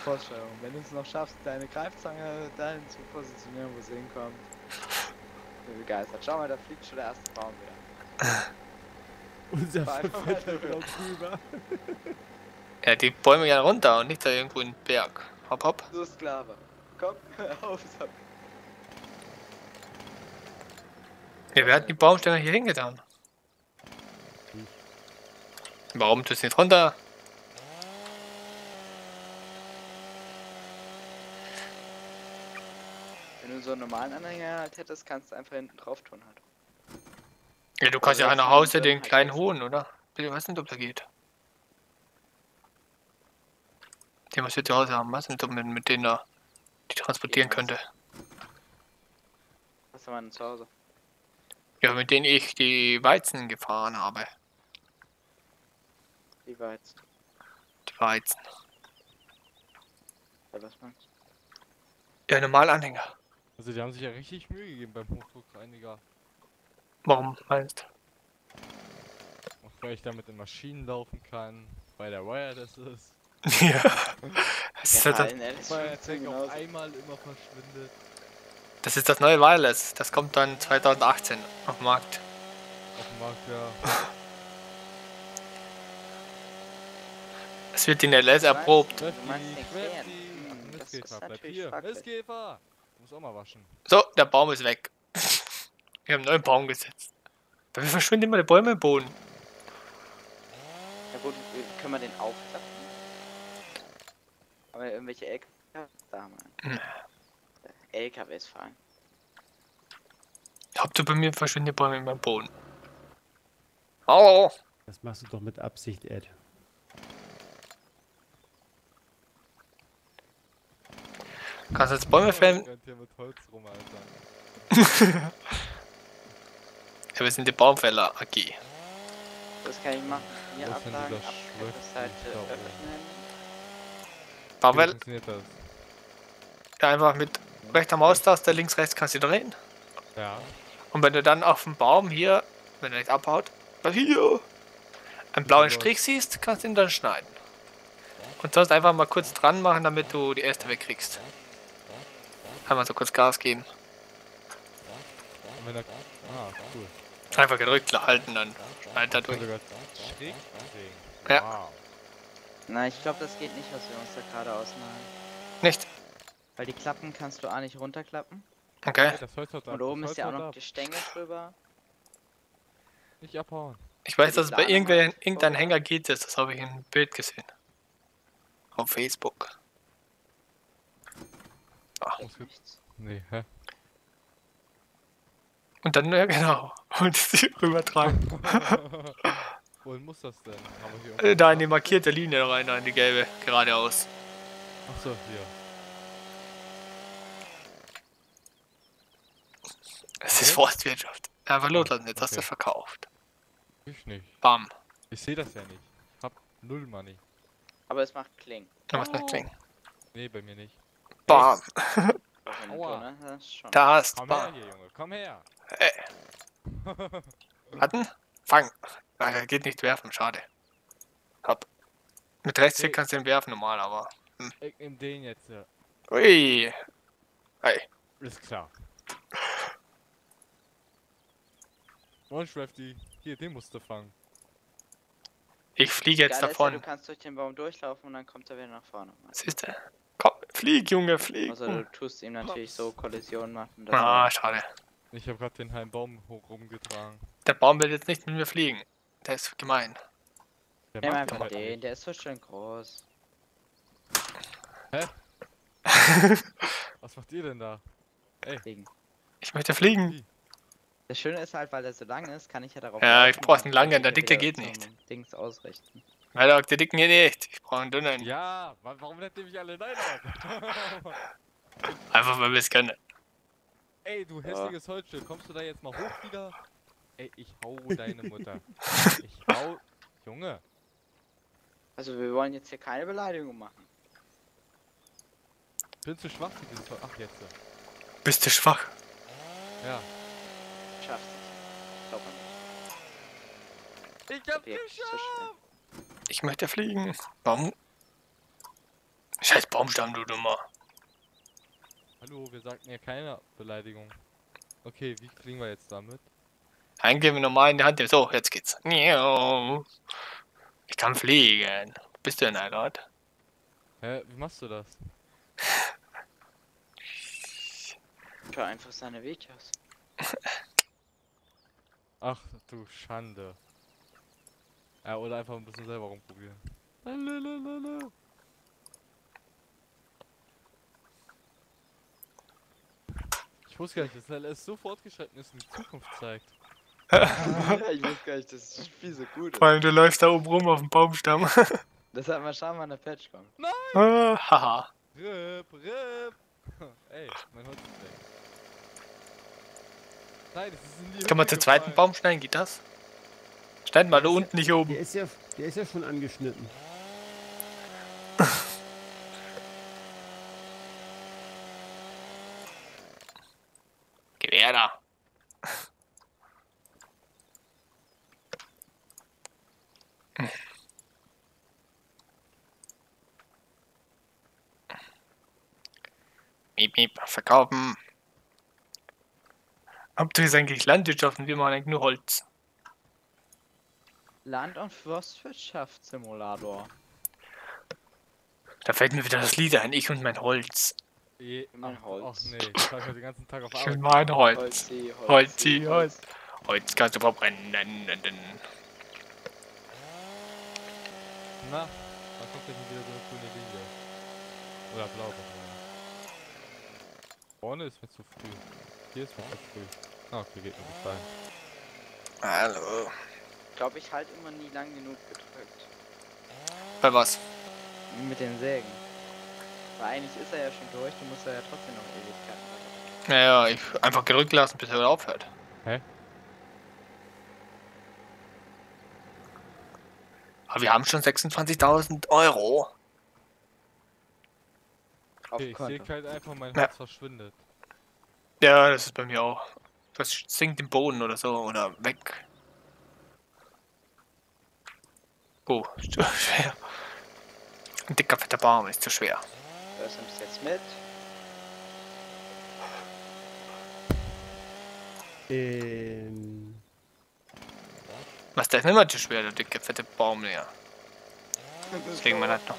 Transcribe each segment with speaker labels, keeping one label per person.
Speaker 1: Vorstellung. Wenn du es noch schaffst, deine Greifzange dahin zu positionieren, wo sie hinkommt. Ich bin begeistert. Schau mal, da fliegt schon der erste Baum wieder.
Speaker 2: Unser
Speaker 1: Fahr einfach mal
Speaker 2: fährt
Speaker 1: drüber.
Speaker 2: drüber.
Speaker 3: Ja, die Bäume ja runter und nicht da irgendwo in den Berg. Hopp, hopp.
Speaker 1: Du Sklave. Komm, hör auf.
Speaker 3: Ja, wer hat die Baumstämme hier hingetan? Warum tust du nicht runter?
Speaker 1: Wenn du so einen normalen Anhänger halt hättest, kannst du einfach hinten drauf tun halt.
Speaker 3: Ja, du kannst ja
Speaker 1: jetzt
Speaker 3: nach
Speaker 1: mit
Speaker 3: Hause
Speaker 1: dem
Speaker 3: den
Speaker 1: halt
Speaker 3: kleinen
Speaker 1: nichts.
Speaker 3: holen, oder? Ich weiß nicht, ob der geht. Den, was wir zu Hause haben, weiß nicht, ob man mit denen da die transportieren
Speaker 1: Geht
Speaker 3: könnte.
Speaker 1: Was haben wir denn zu Hause?
Speaker 3: Ja, mit denen ich die Weizen gefahren habe.
Speaker 1: Wie weit?
Speaker 3: Die Weizen.
Speaker 1: Ja, was meinst du?
Speaker 3: Ja, Normalanhänger.
Speaker 2: Also die haben sich ja richtig Mühe gegeben beim Hochdruckreiniger.
Speaker 3: Warum meinst du?
Speaker 2: Auch weil ich damit in Maschinen laufen kann, weil der Wireless ist.
Speaker 3: Ja. Das ist,
Speaker 1: Ja,
Speaker 3: das,
Speaker 1: in LS
Speaker 2: Weil der
Speaker 1: 15
Speaker 2: Tank auf
Speaker 1: genauso.
Speaker 2: einmal immer verschwindet.
Speaker 3: das ist das neue Wireless. Das kommt dann 2018 auf den Markt.
Speaker 2: Auf dem Markt, ja.
Speaker 3: Es wird in LS erprobt.
Speaker 1: Du meinst den
Speaker 2: Schwefti.
Speaker 1: Klären. Das ist
Speaker 2: Mistkäfer, bleib
Speaker 1: natürlich
Speaker 2: hier.
Speaker 1: fraglich.
Speaker 2: Mistkäfer! Muss auch mal waschen.
Speaker 3: So, der Baum ist weg. Wir haben einen neuen Baum gesetzt. Wie verschwinden immer die Bäume im Boden?
Speaker 1: Ja gut, können wir den aufklappen? Aber irgendwelche LKWs da haben wir. LKWs fahren.
Speaker 3: Hauptsache bei mir verschwinden die Bäume in meinem Boden. Hallo!
Speaker 4: Das machst du doch mit Absicht, Ed.
Speaker 3: Kannst du jetzt Bäume fällen?
Speaker 2: Rennt hier mit Holz rum, Alter.
Speaker 3: Ja, wir sind die Baumfäller AG.
Speaker 1: Das kann ich machen. Hier
Speaker 2: Was ist denn
Speaker 1: Ablagen,
Speaker 2: dieser
Speaker 1: Abschnittseite
Speaker 2: Schrift da oben?
Speaker 1: öffnen.
Speaker 2: Wie
Speaker 3: Baumfäller,
Speaker 2: funktioniert das?
Speaker 3: ja, einfach mit rechter Maustaste, links, rechts kannst du drehen.
Speaker 2: Ja.
Speaker 3: Und wenn du dann auf dem Baum hier, wenn er nicht abhaut, hier einen blauen Strich siehst, kannst du ihn dann schneiden. Und sonst einfach mal kurz dran machen, damit du die Äste wegkriegst. Einmal so kurz Gas geben.
Speaker 2: Und wenn er... Ah, cool.
Speaker 3: Einfach gedrückt halten, dann schneidet er
Speaker 2: Kann
Speaker 3: durch.
Speaker 2: sogar schräg drehen.
Speaker 3: Ja.
Speaker 2: Wow.
Speaker 1: Na, ich glaube, das geht nicht, was wir uns da gerade ausmalen.
Speaker 3: Nicht?
Speaker 1: Weil die Klappen kannst du auch nicht runterklappen.
Speaker 3: Okay.
Speaker 2: Hey, das Holz haut ab.
Speaker 1: Und oben
Speaker 2: das
Speaker 1: ist ja auch
Speaker 2: Holz haut
Speaker 1: noch
Speaker 2: ab.
Speaker 1: die Stängel drüber.
Speaker 2: Nicht abhauen.
Speaker 3: Ich weiß,
Speaker 1: die
Speaker 3: dass es bei
Speaker 1: Planung halt
Speaker 3: irgendeinem
Speaker 1: vorher.
Speaker 3: Hänger geht. Das habe ich in einem Bild gesehen. Auf Facebook.
Speaker 2: Muss jetzt...
Speaker 1: Nichts.
Speaker 2: Nee, hä?
Speaker 3: Und dann, ja genau. Und sie übertragen.
Speaker 2: Wohin muss das denn? Haben wir hier
Speaker 3: Da in die markierte Linie rein, da in die gelbe, geradeaus.
Speaker 2: Achso, hier.
Speaker 3: Es ist Forstwirtschaft. Einfach loslassen, jetzt hast du
Speaker 2: Okay.
Speaker 3: verkauft.
Speaker 2: Ich nicht.
Speaker 3: Bam.
Speaker 2: Ich sehe das ja nicht. Ich hab null Money.
Speaker 1: Aber es macht Kling.
Speaker 3: Da muss noch klingen.
Speaker 2: Nee, bei mir nicht.
Speaker 3: Bam.
Speaker 1: Auch wenn
Speaker 2: Aua.
Speaker 1: du, ne? Das ist schon.
Speaker 3: Da hast
Speaker 2: Komm her
Speaker 3: Bam.
Speaker 2: hier, Junge. Komm her.
Speaker 3: Warten. Fang. Nein, er geht nicht werfen, schade. Hopp. Mit Rechtsklick kannst du ihn werfen normal, aber.
Speaker 2: Ich nehm den jetzt. Ja.
Speaker 3: Ui. Hey.
Speaker 2: Ist klar. Moin, Schwefti. Hier, den musst du fangen.
Speaker 3: Ich fliege jetzt
Speaker 1: Geil ist ja, du
Speaker 3: davon.
Speaker 1: kannst durch den Baum durchlaufen und dann kommt er wieder nach vorne.
Speaker 3: Siehst du? Komm, flieg, Junge, flieg.
Speaker 1: Also du tust ihm natürlich so Kollisionen machen. Dass
Speaker 3: Ah,
Speaker 1: er,
Speaker 3: schade.
Speaker 2: Ich habe gerade den halben Baum hoch rumgetragen.
Speaker 3: Der Baum will jetzt nicht mit mir fliegen. Der ist gemein.
Speaker 2: Der
Speaker 1: nimm
Speaker 2: macht
Speaker 1: einfach
Speaker 2: halt
Speaker 1: den,
Speaker 2: nicht.
Speaker 1: der ist so schön groß.
Speaker 2: Was macht ihr denn da?
Speaker 1: Fliegen.
Speaker 3: Ich möchte fliegen.
Speaker 1: Das Schöne ist halt, weil der so lang ist, kann ich ja darauf.
Speaker 3: Ja, ich
Speaker 1: laufen
Speaker 3: brauch's
Speaker 1: und
Speaker 3: einen langen,
Speaker 1: dann
Speaker 3: der
Speaker 1: wieder
Speaker 3: dicke geht
Speaker 1: zum
Speaker 3: nicht.
Speaker 1: Dings ausrichten.
Speaker 3: Weil der dicken hier nicht. Ich brauche einen dünnen.
Speaker 2: Ja, warum nennt ihr mich alle nein ab?
Speaker 3: Einfach weil wir es können.
Speaker 2: Ey, du hässliches Holzstück, kommst du da jetzt mal hoch wieder? Ey, ich hau deine Mutter. Ich hau... Junge.
Speaker 1: Also wir wollen jetzt hier keine Beleidigung machen.
Speaker 2: Bin zu schwach für dieses Holz. Ach, jetzt.
Speaker 3: Bist du schwach?
Speaker 2: Ja.
Speaker 1: Schaffst es. Glaub an mich.
Speaker 2: Ich hab's
Speaker 1: Objekt ist so
Speaker 2: geschafft!
Speaker 1: schwer.
Speaker 3: Ich möchte fliegen. Warum? Scheiß Baumstamm, du Dummer.
Speaker 2: Hallo, wir sagten ja keine Beleidigung. Okay, wie fliegen wir jetzt damit?
Speaker 3: Eingeben wir normal in die Hand. So, jetzt geht's. Ich kann fliegen. Wo bist du denn da gerade?
Speaker 2: Hä, wie machst du das?
Speaker 1: Schau einfach seine Videos.
Speaker 2: Ach du Schande. Ja, oder einfach ein bisschen selber rumprobieren. Lalalala. Ich wusste gar nicht, dass LS so fortgeschritten ist und die Zukunft zeigt.
Speaker 1: Ja, ich wusste gar nicht, dass das Spiel so gut
Speaker 3: Vor
Speaker 1: ist.
Speaker 3: allem, du läufst da oben rum auf dem Baumstamm.
Speaker 1: Deshalb mal schauen, wann der Patch kommt.
Speaker 3: Haha.
Speaker 2: Rip, rip. Ey, mein Holz ist weg. Nein, das ist in die
Speaker 3: Kann man
Speaker 2: Hütte
Speaker 3: zum zweiten
Speaker 2: gefallen.
Speaker 3: Baum schneiden? Geht das? Schneiden mal da unten, nicht oben.
Speaker 4: Der ist ja schon angeschnitten.
Speaker 3: Gewehr da. Miep, miep, verkaufen. Hauptsache ist eigentlich Landwirtschaft und wir machen eigentlich nur Holz.
Speaker 1: Land- und Forstwirtschaftssimulator.
Speaker 3: Da fällt mir wieder das Lied ein, ich und mein Holz.
Speaker 1: Mein Holz.
Speaker 2: Ach nee, ich war heute den ganzen Tag auf
Speaker 3: Ich
Speaker 2: Arbeit.
Speaker 3: und mein Holz.
Speaker 1: Holzi,
Speaker 3: Holzi, Holz. Holz kannst du verbrennen.
Speaker 2: Na, da kommt jetzt wieder so eine grüne Linie. Oder blau. Vorne ist mir zu früh. Hier ist mir zu früh. Ah, okay, geht mir nicht rein.
Speaker 3: Hallo.
Speaker 1: Ich glaube, ich halte immer nie lang genug gedrückt.
Speaker 3: Bei was?
Speaker 1: Mit den Sägen. Weil eigentlich ist er ja schon durch, du musst ja trotzdem noch Ewigkeiten.
Speaker 3: Naja, ich einfach gedrückt lassen, bis er wieder aufhört.
Speaker 2: Hä?
Speaker 3: Aber wir haben schon 26.000 Euro.
Speaker 1: Auf
Speaker 2: Okay, ich sehe
Speaker 1: Konto.
Speaker 2: halt einfach, mein
Speaker 3: Ja.
Speaker 2: Holz verschwindet.
Speaker 3: Ja, das ist bei mir auch. Das sinkt im Boden oder so oder weg. Oh, ist zu schwer. Ein dicker, fetter Baum ist zu schwer.
Speaker 1: Das nimmst du jetzt mit.
Speaker 3: Was, der ist nicht mehr zu schwer, der dicke, fette Baum, ja. Deswegen man halt noch.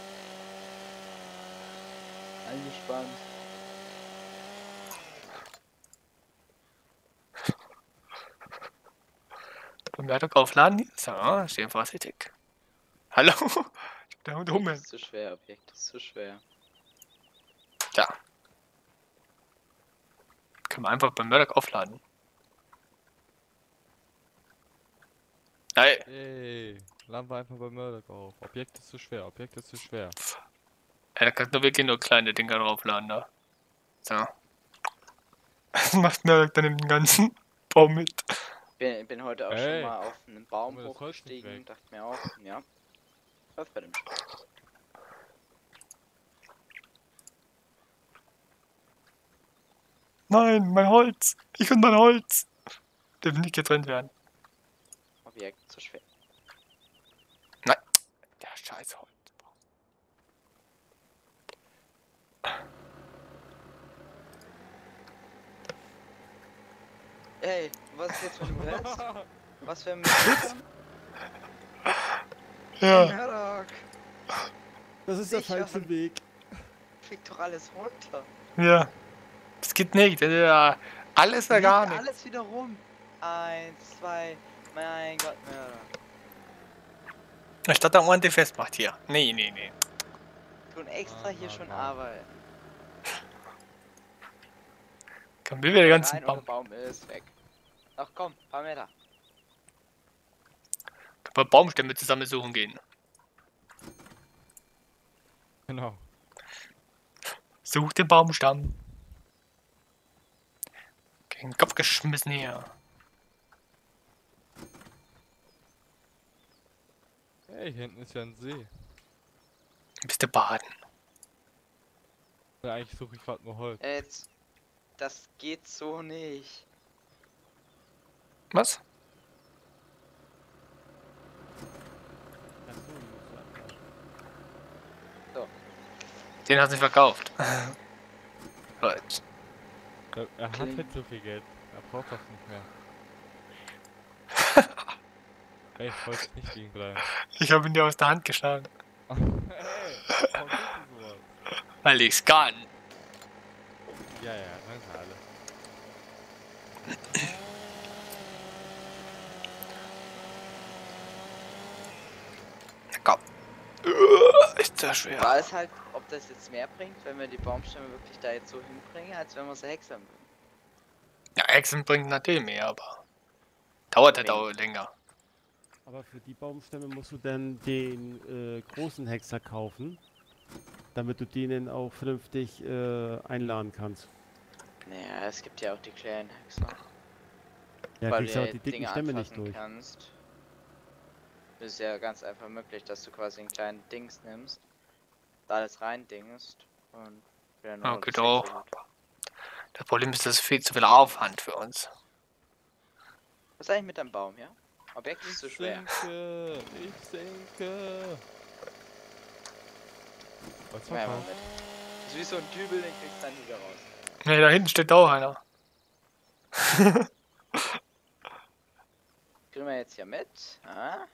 Speaker 1: Eingespannt.
Speaker 3: Bemerkung aufladen hier. So, stehen vorsichtig. Hallo? Der Hund
Speaker 1: Objekt
Speaker 3: Hummel.
Speaker 1: ist zu schwer, Objekt ist zu schwer.
Speaker 3: Da. Können wir einfach beim Murdoch aufladen. Nein.
Speaker 2: Ey, laden wir einfach bei Murdoch auf. Objekt ist zu schwer, Objekt ist zu schwer.
Speaker 3: Ja, da kannst du wirklich nur kleine Dinger draufladen da. So. Was macht Murdoch dann im ganzen Baum mit?
Speaker 1: Bin heute auch
Speaker 2: Hey.
Speaker 1: schon mal auf einen Baum
Speaker 2: Guck mal, das Holz nicht
Speaker 1: hochgestiegen,
Speaker 2: weg.
Speaker 1: dachte mir auch, ja. Läuft bei dem Spiel.
Speaker 3: Nein, mein Holz. Ich und mein Holz. Der will nicht getrennt werden.
Speaker 1: Objekt zu schwer.
Speaker 3: Nein. Der scheiß Holz.
Speaker 1: Ey, was ist jetzt, wenn du willst? Was wir mit Murdoch?
Speaker 3: Ja.
Speaker 1: Murdoch,
Speaker 4: Das ist der
Speaker 1: Sicher.
Speaker 4: falsche Weg.
Speaker 1: fliegt doch alles runter.
Speaker 3: Ja. Das geht nicht. Das ist ja alles oder
Speaker 1: Liegt
Speaker 3: gar nicht.
Speaker 1: alles wieder rum. 1, 2, mein Gott, Murdoch.
Speaker 3: Statt der ordentlich festmacht hier. Nee, nee, nee.
Speaker 1: Tun extra hier schon arbeiten.
Speaker 3: Komm, wir wieder den ganzen
Speaker 1: Rein und der
Speaker 3: Baum.
Speaker 1: Baum ist weg. Ach komm, paar Meter.
Speaker 3: Können wir Baumstämme zusammen suchen gehen.
Speaker 2: Genau.
Speaker 3: Such den Baumstamm. Gegen den Kopf geschmissen hier.
Speaker 2: Ey, hier hinten ist ja ein See.
Speaker 3: Bist du baden?
Speaker 2: Ja, eigentlich suche ich gerade nur Holz.
Speaker 1: Jetzt. Das geht so nicht.
Speaker 3: Was?
Speaker 4: Ach so, die musst du abwarten.
Speaker 3: Den hat sie verkauft. Gut.
Speaker 2: Er hat
Speaker 1: Kling.
Speaker 2: halt so viel Geld. Er braucht das nicht mehr. Ey, ich wollte nicht liegen bleiben.
Speaker 3: Ich habe ihn dir aus der Hand geschlagen.
Speaker 2: Hey, warum tust du sowas?
Speaker 3: Weil ich's kann.
Speaker 2: Ja, danke alle.
Speaker 3: Komm. Ist das schwer.
Speaker 1: War es halt, ob das jetzt mehr bringt, wenn wir die Baumstämme wirklich da jetzt so hinbringen, als wenn wir sie häckseln würden.
Speaker 3: Ja, Hexen bringt natürlich mehr, aber dauert halt auch länger.
Speaker 4: Aber für die Baumstämme musst du dann den großen Hexer kaufen, damit du den auch vernünftig einladen kannst.
Speaker 1: Naja, es gibt ja auch die kleinen Häcksler.
Speaker 4: Ja,
Speaker 1: weil
Speaker 4: kriegst
Speaker 1: du
Speaker 4: du
Speaker 1: ja
Speaker 4: auch die dicken
Speaker 1: Dinge
Speaker 4: Stämme nicht
Speaker 1: anfassen
Speaker 4: durch.
Speaker 1: kannst. Das ist ja ganz einfach möglich, dass du quasi einen kleinen Dings nimmst, da alles rein dingst und wieder nur
Speaker 3: Ja,
Speaker 1: das
Speaker 3: genau.
Speaker 1: Häcksel wird.
Speaker 3: Das Problem ist, das ist viel zu viel Aufwand für uns.
Speaker 1: Was ist eigentlich mit deinem Baum, ja? Objekt ist so schwer.
Speaker 2: Ich sinke. Was
Speaker 1: Ja,
Speaker 2: war
Speaker 1: Moment. Das ist wie so ein Dübel, den kriegst du dann wieder raus.
Speaker 3: Ne, da hinten steht auch einer.
Speaker 1: Kriegen wir jetzt hier mit? Ah?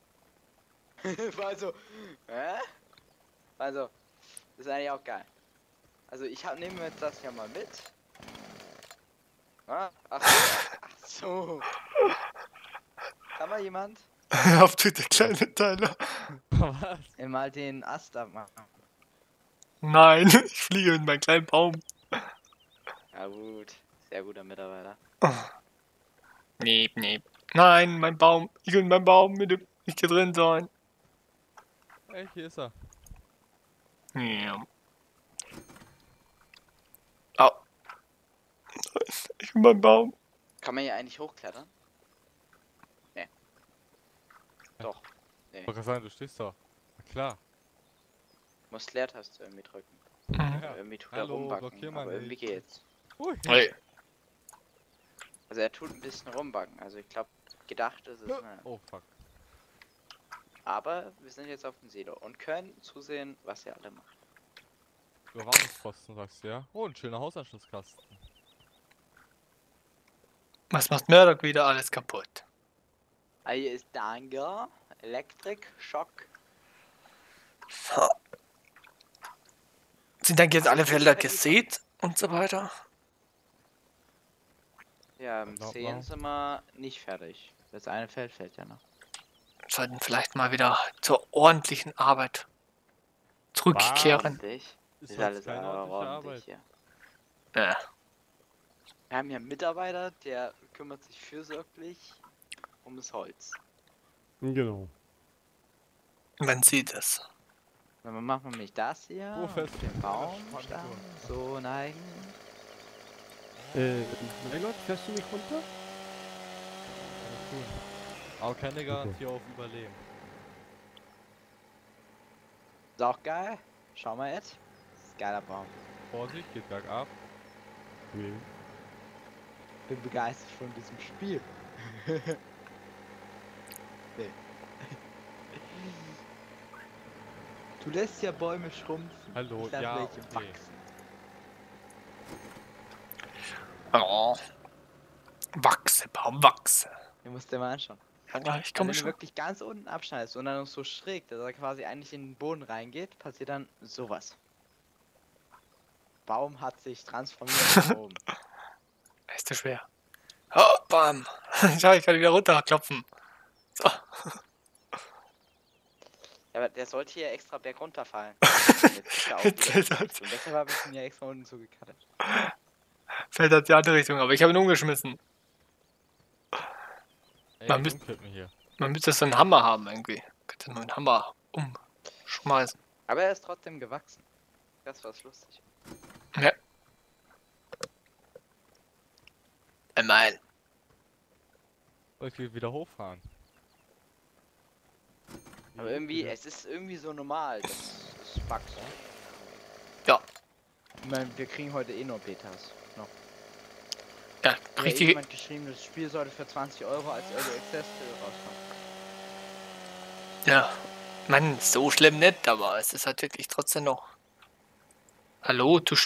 Speaker 1: Also, also, das ist eigentlich auch geil. Also nehmen wir jetzt das hier mal mit. Ah, ach so. Kann mal jemand
Speaker 3: Auf Twitter kleine Teile.
Speaker 2: Was?
Speaker 1: mal den Ast abmachen?
Speaker 3: Nein, ich fliege in meinen kleinen Baum.
Speaker 1: Ja gut, sehr guter Mitarbeiter.
Speaker 3: Nee, nee. Nein, mein Baum. Ich will in meinem Baum mit dem nicht hier drin sein.
Speaker 2: Ey, hier ist er.
Speaker 3: Ja. Au. Ich will meinen Baum.
Speaker 1: Kann man hier eigentlich hochklettern? Nee. Doch.
Speaker 2: Ich wollte gerade sagen, du stehst da. Na klar.
Speaker 1: Muss Leertaste irgendwie drücken.
Speaker 2: Ja.
Speaker 1: Irgendwie tut er
Speaker 2: Hallo,
Speaker 1: rumbacken,
Speaker 2: blockier mal
Speaker 1: aber irgendwie
Speaker 2: nicht.
Speaker 1: geht's.
Speaker 2: Ui.
Speaker 3: Hey.
Speaker 1: Also er tut ein bisschen rumbacken, also ich glaube, gedacht ist es, ne.
Speaker 2: Oh fuck.
Speaker 1: Aber wir sind jetzt auf dem Silo und können zusehen, was ihr alle macht.
Speaker 2: Überwachungsposten, sagst du, ja? Oh, ein schöner Hausanschlusskasten.
Speaker 3: Was macht Murdoch wieder alles kaputt?
Speaker 1: Ah, hier ist Danger, Elektrik, Schock.
Speaker 3: Sind dann jetzt alle Felder gesät und so weiter?
Speaker 1: Ja, im
Speaker 2: Glaub
Speaker 1: 10
Speaker 2: mal.
Speaker 1: sind wir nicht fertig. Das eine Feld fällt ja noch.
Speaker 3: Sollten vielleicht mal wieder zur ordentlichen Arbeit zurückkehren.
Speaker 1: Ordentlich.
Speaker 2: Ist
Speaker 1: Ist
Speaker 2: das
Speaker 1: alles
Speaker 2: keine
Speaker 1: aber
Speaker 2: ordentliche
Speaker 1: ordentlich
Speaker 2: Arbeit?
Speaker 1: hier.
Speaker 3: Ja.
Speaker 1: Wir haben hier einen Mitarbeiter, der kümmert sich fürsorglich um das Holz.
Speaker 4: Genau.
Speaker 3: Man sieht es.
Speaker 1: Dann machen wir nämlich das hier,
Speaker 2: Wo fest?
Speaker 1: den Baum,
Speaker 2: Spannend.
Speaker 1: so neigen.
Speaker 4: Mein Gott, fährst du mich runter?
Speaker 2: Alles gut. Aber keine Garantie auf Überleben.
Speaker 1: Ist auch geil. Schau mal jetzt. Das ist ein geiler Baum.
Speaker 2: Vorsicht, geht bergab.
Speaker 4: Nee.
Speaker 1: Bin begeistert von diesem Spiel. Nee. Du lässt ja Bäume schrumpfen.
Speaker 2: Hallo,
Speaker 1: Ich lass
Speaker 2: ja,
Speaker 1: welche
Speaker 2: okay.
Speaker 1: wachsen.
Speaker 3: Oh. Wachse, Baum, wachse.
Speaker 1: Den musst du dir mal anschauen.
Speaker 3: Ja, gleich,
Speaker 1: Wenn
Speaker 3: komm
Speaker 1: du ihn
Speaker 3: schon.
Speaker 1: wirklich ganz unten abschneidest und dann noch so schräg, dass er quasi eigentlich in den Boden reingeht, passiert dann sowas. Baum hat sich transformiert nach oben.
Speaker 3: Ist zu schwer. Oh, bam. Schau, ich kann wieder runterklopfen. So.
Speaker 1: Ja, aber der sollte hier extra bergunter fallen. Jetzt ist er auch
Speaker 3: Jetzt
Speaker 1: wieder
Speaker 3: ist er-
Speaker 1: gekattet. Und deshalb habe ich ihn ja extra unten zugekattet.
Speaker 3: Fällt halt die andere Richtung, aber ich habe ihn umgeschmissen.
Speaker 2: Ey,
Speaker 3: Man müsst-
Speaker 2: umkippen hier.
Speaker 3: Man müsste so einen Hammer haben irgendwie. Könnte nur einen Hammer umschmeißen.
Speaker 1: Aber er ist trotzdem gewachsen. Das war's lustig.
Speaker 3: Ja. Immerhin.
Speaker 2: Soll ich wieder hochfahren?
Speaker 1: Aber irgendwie, es ist irgendwie so normal, dass es buggt.
Speaker 3: Ja.
Speaker 1: Ich meine, wir kriegen heute eh nur Betas. Noch.
Speaker 3: Ja,
Speaker 1: Hat ja
Speaker 3: richtig.
Speaker 1: jemand geschrieben, das Spiel sollte für 20 Euro als Early Access rauskommen.
Speaker 3: Ja. Man, so schlimm nicht, aber es ist halt wirklich trotzdem noch Hallo, du